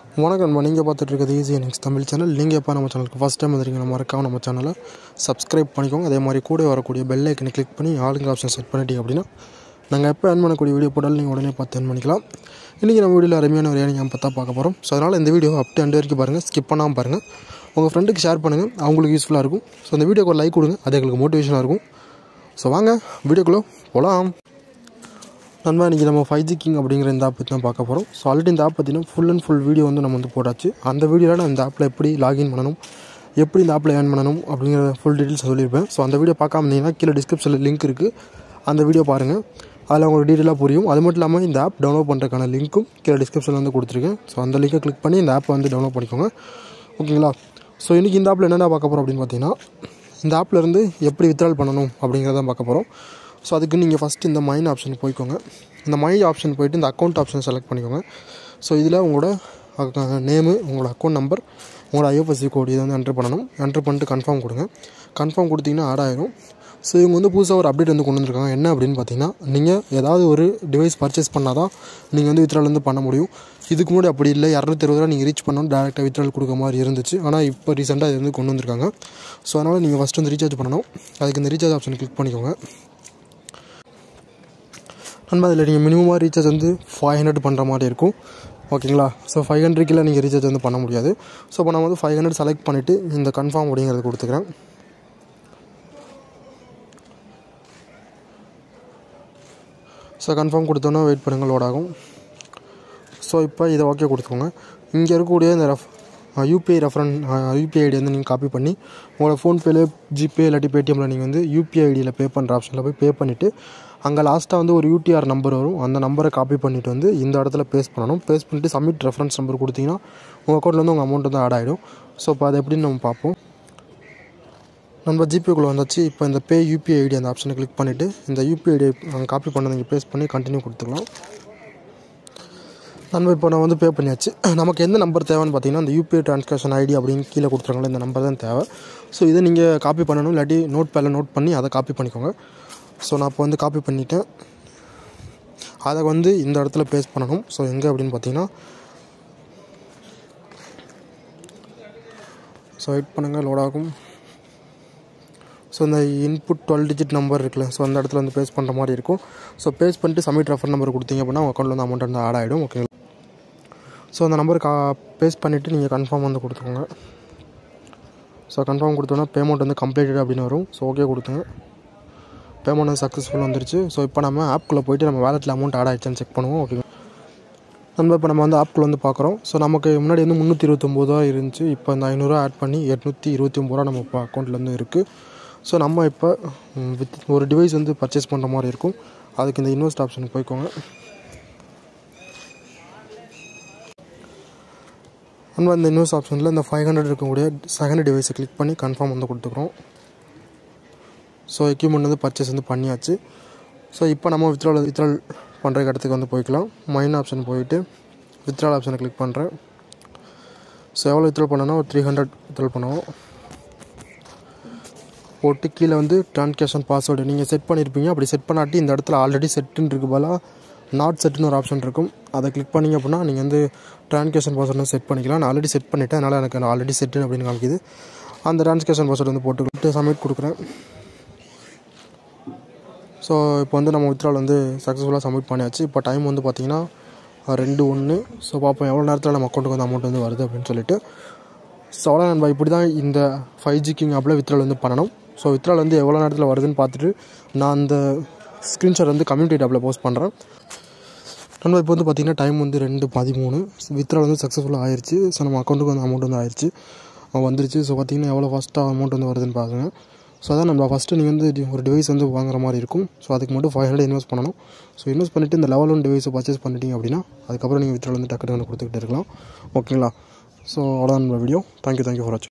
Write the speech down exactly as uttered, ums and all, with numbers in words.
வணக்கம் நண்பா, நீங்கள் பார்த்துட்டு இருக்கிறது ஈஸி எர்னிங்ஸ் தமிழ் சேனல். நீங்கள் எப்போ நம்ம சேனலுக்கு ஃபஸ்ட் டைம் வந்துருக்கீங்க, மறக்காம நம்ம சேனலை சப்ஸ்கிரைப் பண்ணிக்கோங்க. அதே மாதிரி கூட வரக்கூடிய பெல் ஐக்கனை கிளிக் பண்ணி ஆளுங்க ஆப்ஷன் செட் பண்ணிட்டீங்க அப்படின்னா நாங்கள் எப்போ ஏர்ன் பண்ணக்கூடிய வீடியோ போட்டாலும் நீங்கள் உடனே பார்த்து ஏர்ன் பண்ணிக்கலாம். இன்றைக்கி நம்ம வீடியோவில் அருமையான ஒரு ஏர்னிங் பார்த்தா பார்க்க போகிறோம். ஸோ அதனால் இந்த வீடியோ அப் டு எண்ட் வரைக்கும் பாருங்கள், ஸ்கிப் பண்ணாமல் பாருங்கள். உங்கள் ஃப்ரெண்டுக்கு ஷேர் பண்ணுங்கள், அவங்களுக்கு யூஸ்ஃபுல்லாக இருக்கும். ஸோ அந்த வீடியோக்கு ஒரு லைக் கொடுங்க, அது எங்களுக்கு மோட்டிவேஷனாக இருக்கும். ஸோ வாங்க வீடியோக்குள்ளே போகலாம். நண்பா, இன்றைக்கி நம்ம ஃபைவ் ஜி கிங் அப்படிங்கிற இந்த ஆப் பற்றி தான் பார்க்க போகிறோம். ஸோ ஆல்ரெடி இந்த ஆப் பார்த்தீங்கன்னா ஃபுல் அண்ட் ஃபுல் வீடியோ வந்து நம்ம வந்து போட்டாச்சு. அந்த வீடியோவில் நான் இந்த ஆப்பில் எப்படி லாகின் பண்ணணும், எப்படி இந்த ஆப்பில் ஏர்ன் பண்ணணும் அப்படிங்கிற ஃபுல் டீட்டெயில்ஸ் சொல்லியிருப்பேன். ஸோ அந்த வீடியோ பார்க்காம இருந்தீங்கன்னா கீழே டிஸ்கிரிப்ஷனில் லிங்க் இருக்குது, அந்த வீடியோ பாருங்கள். அதில் உங்களுக்கு டீட்டெயிலாக புரியும். அது மட்டும் இல்லாமல் இந்த ஆப் டவுன்லோட் பண்ணுறதுக்கான லிங்க்கும் கீழே டிஸ்கிரிப்ஷனில் வந்து கொடுத்துருக்கேன். ஸோ அந்த லிங்கை கிளிக் பண்ணி இந்த ஆப்பை வந்து டவுன்லோட் பண்ணிக்கோங்க, ஓகேங்களா? ஸோ இன்றைக்கி இந்த ஆப்பில் என்னென்ன பார்க்க போகிறோம் அப்படின்னு பார்த்தீங்கன்னா, இந்த ஆப்பில் இருந்து எப்படி வித்ட்ரால் பண்ணணும் அப்படிங்கிறதான் பார்க்க போகிறோம். ஸோ அதுக்கு நீங்கள் ஃபஸ்ட்டு இந்த மைன் ஆப்ஷன் போய்க்கோங்க. இந்த மை ஆப்ஷன் போய்ட்டு இந்த அக்கௌண்ட் ஆப்ஷன் செலக்ட் பண்ணிக்கோங்க. ஸோ இதில் உங்களோட நேமு, உங்களோட அக்கௌண்ட் நம்பர், உங்களோட ஐஎஃப்எஸ்சி கோடு இதை வந்து என்ட்ரு பண்ணணும். என்ட்ரு பண்ணிட்டு கன்ஃபார்ம் கொடுங்க. கன்ஃபார்ம் கொடுத்தீங்கன்னா ஆட் ஆயிரும். ஸோ இவங்க வந்து புதுசாக ஒரு அப்டேட் வந்து கொண்டு வந்திருக்காங்க. என்ன அப்படின்னு பார்த்தீங்கன்னா, நீங்கள் ஏதாவது ஒரு டிவைஸ் பர்ச்சேஸ் பண்ணால் தான் நீங்கள் வந்து வித்ட்ரால் வந்து பண்ண முடியும். இதுக்கு முன்னாடி அப்படி இல்லை, இரநூத்தி இருபது ரூபா நீங்கள் ரீச் பண்ணணும், டேரெக்டாக வித்ட்ரால் கொடுக்க மாதிரி இருந்துச்சு. ஆனால் இப்போ ரீசெண்டாக இது வந்து கொண்டு வந்திருக்காங்க. ஸோ அதனால் நீங்கள் ஃபஸ்ட்டு வந்து ரீசார்ஜ் பண்ணணும். அதுக்கு இந்த ரீசார்ஜ் ஆப்ஷன் கிளிக் பண்ணிக்கோங்க. நண்பா, அதில் நீங்கள் மினிமமாக ரீசார்ஜ் வந்து ஃபைவ் ஹண்ட்ரட் பண்ணுற மாதிரி இருக்கும், ஓகேங்களா? ஸோ ஃபைவ் ஹண்ட்ரட்கில் நீங்கள் ரீசார்ஜ் வந்து பண்ண முடியாது. ஸோ இப்போ நான் வந்து ஃபைவ் ஹண்ட்ரட் செலக்ட் பண்ணிவிட்டு இந்த கன்ஃபார்ம் அப்படிங்கிறது கொடுத்துக்கிறேன். ஸோ கன்ஃபார்ம் கொடுத்தோன்னா வெயிட் பண்ணுங்கள், லோட் ஆகும். ஸோ இப்போ இதை ஓகே கொடுத்துக்கோங்க. இங்கே இருக்கக்கூடிய இந்த ref UPI reference UPI ID வந்து நீங்கள் காப்பி பண்ணி உங்களோட ஃபோன்பேல, ஜிபே இல்லாட்டி பேடிஎம்மில் நீங்கள் வந்து யூபிஐ ஐடியில் பே பண்ணுற ஆப்ஷனில் போய் பே பண்ணிவிட்டு அங்கே லாஸ்ட்டாக வந்து ஒரு யூடிஆர் நம்பர் வரும். அந்த நம்பரை காப்பி பண்ணிவிட்டு வந்து இந்த இடத்துல பேஸ்ட் பண்ணணும். பேஸ்ட் பண்ணிவிட்டு சப்மிட் ரெஃபரன்ஸ் நம்பர் கொடுத்தீங்கன்னா உங்கள் அக்கௌண்ட்டில் வந்து உங்கள் அமௌண்ட் வந்து ஆட் ஆகிடும். ஸோ இப்போ அது எப்படின்னு நம்ம பார்ப்போம். நம்ம ஜிபேக்குள்ளே வந்தாச்சு. இப்போ இந்த பே யூபிஐ ஐடி அந்த ஆப்ஷனை கிளிக் பண்ணிவிட்டு இந்த யூபிஐ ஐடியை நாங்கள் காப்பி பண்ணதை நீங்கள் பேஸ்ட் பண்ணி கண்டினியூ கொடுத்துக்கலாம். நம்ம இப்போ நான் வந்து பே பண்ணியாச்சு. நமக்கு எந்த நம்பர் தேவைன்னு பார்த்தீங்கன்னா, அந்த யூபிஐ ட்ரான்ஸ்கேஷன் ஐடி அப்படின்னு கீழே கொடுத்துருக்காங்களே, இந்த நம்பர் தான் தேவை. ஸோ இதை நீங்கள் காப்பி பண்ணணும், இல்லாட்டி நோட் பேடில் நோட் பண்ணி அதை காப்பி பண்ணிக்கோங்க. ஸோ நான் இப்போ வந்து காப்பி பண்ணிவிட்டேன். அதை வந்து இந்த இடத்துல பேஸ்ட் பண்ணணும். ஸோ எங்கே அப்படின்னு பார்த்தீங்கன்னா, ஸோ வெயிட் பண்ணுங்கள், லோட் ஆகும். ஸோ இந்த இன்புட் டுவெல் டிஜிட் நம்பர் இருக்குல்ல, ஸோ அந்த இடத்துல வந்து பேஸ்ட் பண்ணுற மாதிரி இருக்கும். ஸோ பேஸ்ட் பண்ணிட்டு சப்மிட் ரெஃபர் நம்பர் கொடுத்தீங்க அப்படின்னா உங்கள் அக்கௌண்ட்டில் வந்து அமௌண்ட் வந்து ஆட் ஆகிடும், ஓகேங்களா? ஸோ அந்த நம்பர் கா பேஸ்ட் பண்ணிவிட்டு நீங்கள் கன்ஃபார்ம் வந்து கொடுத்துக்கோங்க. ஸோ கன்ஃபார்ம் கொடுத்தோன்னா பேமெண்ட் வந்து கம்ப்ளீட்டட் அப்படின்னு வரும். ஸோ ஓகே கொடுத்துங்க. பேமெண்ட் வந்து சக்ஸஸ்ஃபுல் வந்துருச்சு. ஸோ இப்போ நம்ம ஆப்குள்ளே போய்ட்டு நம்ம வேலெட்டில் அமௌண்ட் ஆட் ஆகிடுச்சான்னு செக் பண்ணுவோம், ஓகே. நம்ம இப்போ நம்ம வந்து ஆப்குள்ளே வந்து பார்க்குறோம். ஸோ நமக்கு முன்னாடி வந்து முந்நூற்றி இருபத்தொம்போது ரூபா இருந்துச்சு. இப்போ இந்த ஐநூறுரூவா ஆட் பண்ணி எட்நூற்றி இருபத்தி ஒம்பது ரூபா நம்ம இப்போ அக்கௌண்ட்டில் வந்து இருக்குது. ஸோ நம்ம இப்போ வித் ஒரு டிவைஸ் வந்து பர்ச்சேஸ் பண்ணுற மாதிரி இருக்கும். அதுக்கு இந்த இன்வெஸ்ட் ஆப்ஷனுக்கு போய்க்கோங்க. நம்ம இந்த இன்வெஸ்ட் ஆப்ஷனில் இந்த ஃபைவ் ஹண்ட்ரட் இருக்கக்கூடிய செகண்ட் டிவைஸை கிளிக் பண்ணி கன்ஃபார்ம் வந்து கொடுத்துக்குறோம். ஸோ எக்யூப்மெண்ட் வந்து பர்ச்சேஸ் வந்து பண்ணியாச்சு. ஸோ இப்போ நம்ம வித்ட்ரால் வித்ட்ரால் பண்ணுற இடத்துக்கு வந்து போய்க்கலாம். மைன் ஆப்ஷன் போயிட்டு வித்ட்ரால் ஆப்ஷனை கிளிக் பண்ணுறேன். ஸோ எவ்வளோ வித்ட்ரால் பண்ணோன்னா ஒரு த்ரீ ஹண்ட்ரட் வித்ட்ரால் பண்ணுவோம். போட்டு கீழே வந்து ட்ரான்ஸ்கேஷன் பாஸ்வேர்டு நீங்கள் செட் பண்ணியிருப்பீங்க. அப்படி செட் பண்ணாட்டி இந்த இடத்துல ஆல்ரெடி செட்டுன்னு இருக்கு போல நாட் செட்டுன்னு ஒரு ஆப்ஷன் இருக்கும். அதை கிளிக் பண்ணிங்க அப்படின்னா நீங்கள் வந்து ட்ரான்ஸ்கேஷன் பாஸ்வேர்டு செட் பண்ணிக்கலாம். நான் ஆல்ரெடி செட் பண்ணிவிட்டேன், அதனால் எனக்கு ஆல்ரெடி செட்டு அப்படின்னு காமிக்குது. அந்த ட்ரான்ஸ்கேஷன் பாஸ்வேர்டு வந்து போட்டு சப்மிட் கொடுக்குறேன். ஸோ இப்போ வந்து நம்ம வித்ட்ரால் வந்து சக்ஸஸ்ஃபுல்லாக சப்மிட் பண்ணியாச்சு. இப்போ டைம் வந்து பார்த்திங்கன்னா ரெண்டு ஒன்று. ஸோ பார்ப்போம் எவ்வளோ நேரத்தில் நம்ம அக்கௌண்ட்டுக்கு வந்து அமௌண்ட் வந்து வருது அப்படின்னு சொல்லிட்டு. ஸோ அவ்வளோ நம்ம இப்படி தான் இந்த ஃபைவ் ஜி கிங் ஆப்பில் வித்ட்ரால் வந்து பண்ணணும். ஸோ வித்ட்ரால் வந்து எவ்வளோ நேரத்தில் வருதுன்னு பார்த்துட்டு நான் அந்த ஸ்க்ரீன்ஷாட் வந்து கம்யூனிட்டி டேப்பில் போஸ்ட் பண்ணுறேன். நம்ம இப்போ வந்து பார்த்திங்கன்னா டைம் வந்து ரெண்டு பதிமூணு. வித்ட்ரால் வந்து சக்ஸஸ்ஃபுல்லாக ஆயிடுச்சு. ஸோ நம்ம அக்கௌண்ட்டுக்கு வந்து அமௌண்ட் வந்து ஆயிடுச்சு, வந்துருச்சு. ஸோ பார்த்திங்கன்னா எவ்வளோ ஃபஸ்ட்டாக அமௌண்ட் வந்து வருதுன்னு பாருங்கள். ஸோ அதான் நம்ம ஃபஸ்ட்டு நீங்கள் வந்து ஒரு டிவைஸ் வந்து வாங்குற மாதிரி இருக்கும். ஸோ அதுக்கு மட்டும் ஃபைவ் ஹண்ட்ரட் இன்வெஸ்ட் பண்ணணும். ஸோ இன்வெஸ்ட் பண்ணிவிட்டு இந்த லெவல் ஒன் டிவைஸை பர்ச்சேஸ் பண்ணிட்டீங்க அப்படின்னா அதுக்கப்புறம் நீங்கள் வித்ட்ரால் வந்து டக்குனு வந்து கொடுத்துக்கிட்டு இருக்கலாம், ஓகேங்களா? ஸோ அவ்வளோதான் நம்ம வீடியோ. தேங்க்யூ தேங்க்யூ ஃபார் வாட்சிங்.